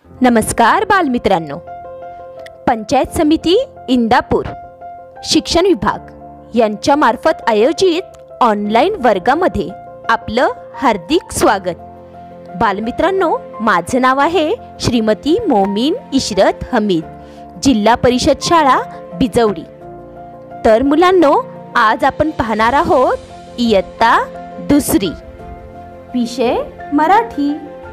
नमस्कार बालमित्रांनो, पंचायत समिती इंदापूर शिक्षण विभाग यांच्यामार्फत आयोजित ऑनलाईन वर्गामध्ये आपलं हार्दिक स्वागत। बालमित्रांनो, माझं नाव आहे श्रीमती मोमीन इशरत हमीद, जिल्हा परिषद शाळा बिजवडी। तर मुलांनो, आज आपण पाहणार आहोत इयत्ता दुसरी, विषय मराठी।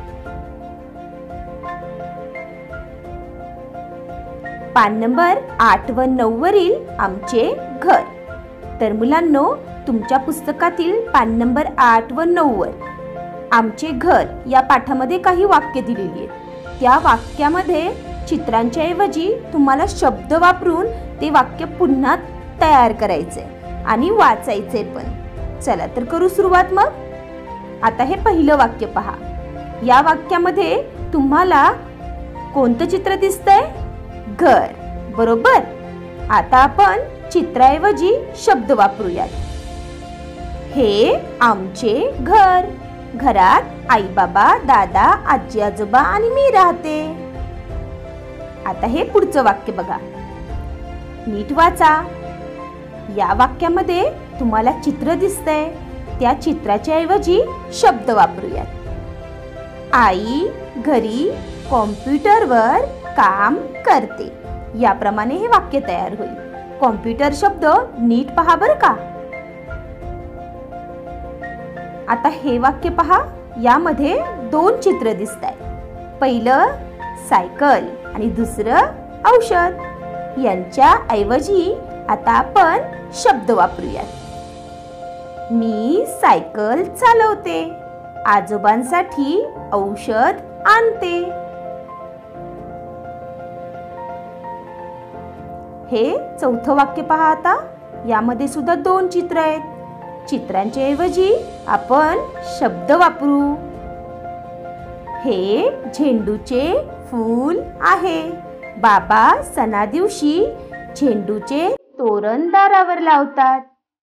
पान नंबर 8 व 9 वरील आमचे घर। तर मुलांनो, तुमच्या पुस्तकातील पान नंबर 8 व 9 वर आमचे घर या पाठामध्ये काही वाक्य दिलेली आहेत। त्या वाक्यामध्ये चित्रांच्या ऐवजी तुम्हाला शब्द वापरून ते वाक्य पुन्हा तयार करायचे आणि वाचायचे पण। चला तर करू सुरुवात मग। आता हे पहिलं वाक्य पहा। या वाक्यामध्ये तुम्हाला कोणतं चित्र दिसतंय? घर, बरोबर। आता आपण चित्राऐवजी शब्द वापरूयात। हे आमचे घर, घरात आई बाबा, दादा, आजी आजोबा आणि मी राहते। आता हे पुढचं वाक्य बघा, नीट वाचा। या वाक्यामध्ये तुम्हाला चित्र दिसतंय, त्या चित्राच्या ऐवजी शब्द वापरूयात। आई घरी कॉम्प्युटरवर काम करते। याप्रमाणे हे वाक्य तयार होईल। कॉम्प्युटर शब्द नीट पहा बरं का। आता हे वाक्य पहा, यामध्ये दोन चित्र दिसतायत। पहिलं सायकल आणि दुसरं औषध। यांच्या ऐवजी आता आपण शब्द वापरूयात। मी सायकल चालवते, आजोबांसाठी औषध आणते। हे चौथं वाक्य पहा। आता यामध्ये सुद्धा दोन चित्र आहेत। चित्रांच्या ऐवजी आपण शब्द वापरू। हे झेंडूचे फूल आहे, बाबा सणा दिवशी झेंडूचे तोरण दारावर लावतात।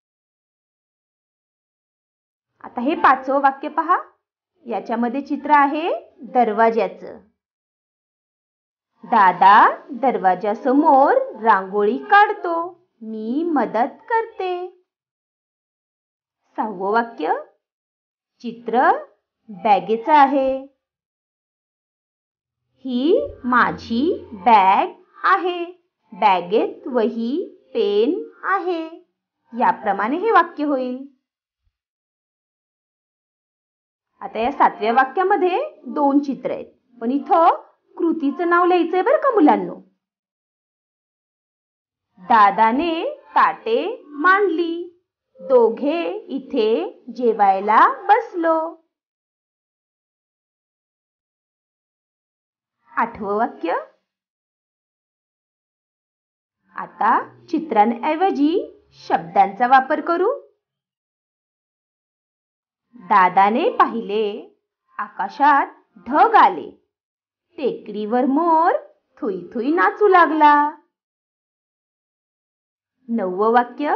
आता हे पाचवं वाक्य पहा। याच्यामध्ये चित्र आहे दरवाजाचं। दादा दरवाजासमोर रांगोळी काढतो, मी मदत करते। सहावं वाक्य, चित्र बॅगेचं आहे। ही माझी बॅग आहे, बॅगेत वही पेन आहे। याप्रमाणे हे वाक्य होईल। आता या सातव्या वाक्यामध्ये दोन चित्र आहेत, पण इथं कृतीचं नाव लिहायचंय बरं का मुलांनो। दादाने ताटे मांडली, दोघे इथे जेवायला बसलो। आठवं वाक्य, आता चित्रांऐवजी शब्दांचा वापर करू। दादाने पाहिले, आकाशात ढग आले, टेकडीवर मोर थुई थुई नाचू लागला। नववं वाक्य,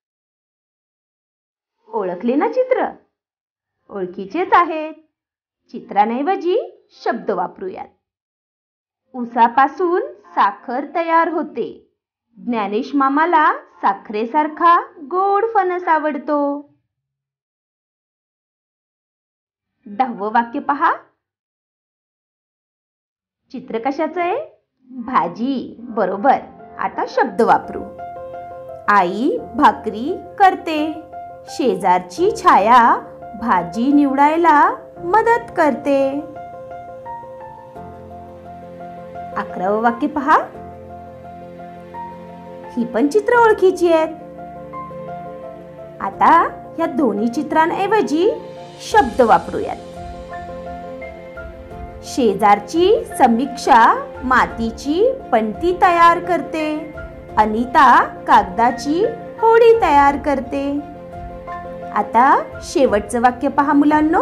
ओळखले ना चित्र? ओळखीचेच आहेत। चित्रांऐवजी शब्द वापरूयात। ऊसापासून साखर तयार होते, ज्ञानेश मामाला साखरेसारखा गोड फणस आवडतो। 10वं वाक्य पहा। चित्र कशाचं आहे? भाजी, बरोबर। आता शब्द वापरू। आई भाकरी करते, शेजारची छाया भाजी निवडायला मदत करते। 11वं वाक्य पहा। ही पण चित्र ओळखीची आहेत। आता या दोन्ही चित्रांऐवजी शब्द वापरूयात। शेजारची समीक्षा मातीची पणती तयार करते, अनिता कागदाची होडी तयार करते। आता शेवटचं वाक्य पहा मुलांनो।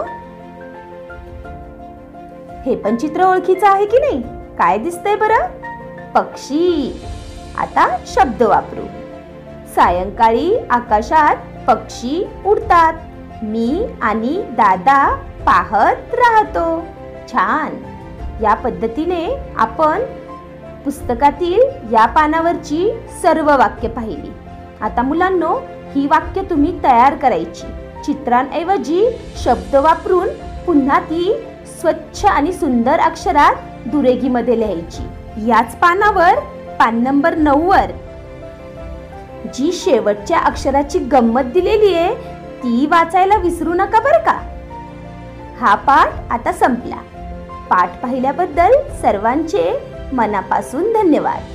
हे पण चित्र ओळखीचं आहे की नाही? काय दिसतंय बरं? पक्षी। आता शब्द वापरू। सायंकाळी आकाशात पक्षी उडतात, मी आणि दादा पाहत राहतो। छान। या पद्धतीने आपण पुस्तकातील या पानावरची सर्व वाक्य पाहिली. आता मुलांनो, ही वाक्य तुम्ही तयार करायची. चित्रांऐवजी शब्द वापरून पुन्हा ती स्वच्छ आणि सुंदर अक्षरात दुरेघीमध्ये लिहायची. याच पानावर पान नंबर 9 वर जी शेवटच्या अक्षराची गंमत दिलेली आहे ती वाचायला विसरू नका बरं का. हा पाठ आता संपला. पाठ पाहिल्याबद्दल सर्वांचे मनापासून धन्यवाद.